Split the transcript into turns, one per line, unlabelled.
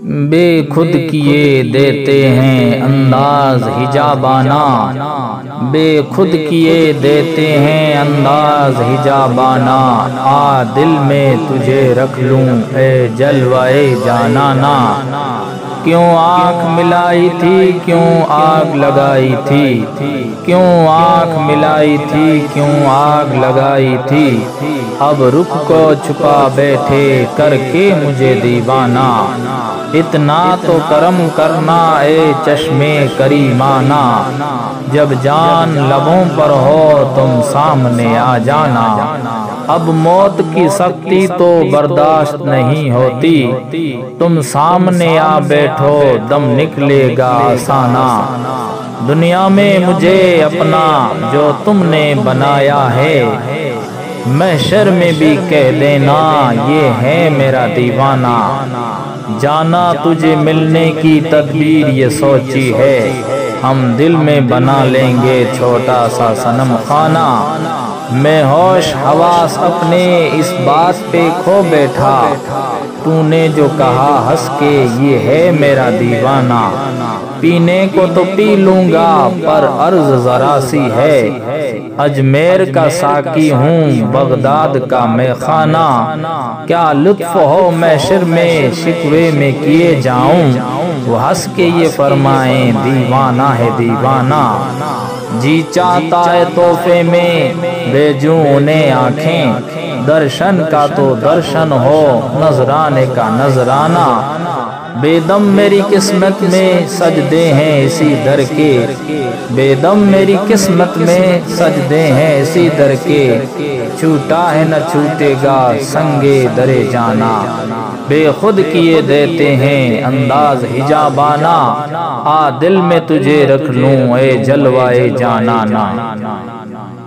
بے خود کیے دیتے ہیں انداز حجابانہ، بے خود کیے دیتے ہیں انداز حجابانہ، آ دل میں تجھے رکھ لوں اے جلوائے جانانا۔ کیوں آنکھ ملائی تھی، کیوں آگ لگائی تھی، کیوں آنکھ ملائی تھی، کیوں آگ لگائی تھی، اب رخ کو چھپا بیٹھے کر کے مجھے دیوانہ۔ اتنا تو کرم کرنا اے چشمے کریمانہ، جب جان لبوں پر ہو تم سامنے آ جانا۔ اب موت کی سختی تو برداشت نہیں ہوتی، تم سامنے آ بیٹھو دم نکلے گا آسانہ۔ دنیا میں مجھے اپنا جو تم نے بنایا ہے، محشر میں بھی کہہ دینا یہ ہے میرا دیوانہ۔ جانا تجھے ملنے کی تدبیر یہ سوچی ہے، ہم دل میں بنا لیں گے چھوٹا سا صنم خانہ۔ میں ہوش حواس اپنے اس بات پہ کھو بیٹھا، تو نے جو کہا ہنس کے یہ ہے میرا دیوانہ۔ پینے کو تو پی لوں گا پر عرض ذرا سی ہے، اجمیر کا ساقی ہوں بغداد کا میں خانہ۔ کیا لطف ہو محشر میں شکوے میں کیے جاؤں، وہ ہنس کے یہ فرمائیں دیوانہ ہے دیوانہ۔ جی چاہتا ہے تحفے میں بھیجوں انہیں آنکھیں، درشن کا تو درشن ہو نذرانے کا نذرانہ۔ بے دم میری قسمت میں سجدے ہیں اسی در کے، بے دم میری قسمت میں سجدے ہیں اسی در کے، چھوٹا ہے نہ چھوٹے گا سنگے درے جانا۔ بے خود کیے دیتے ہیں انداز حجابانہ، آ دل میں تجھے رکھ لوں اے جلوائے جانانا۔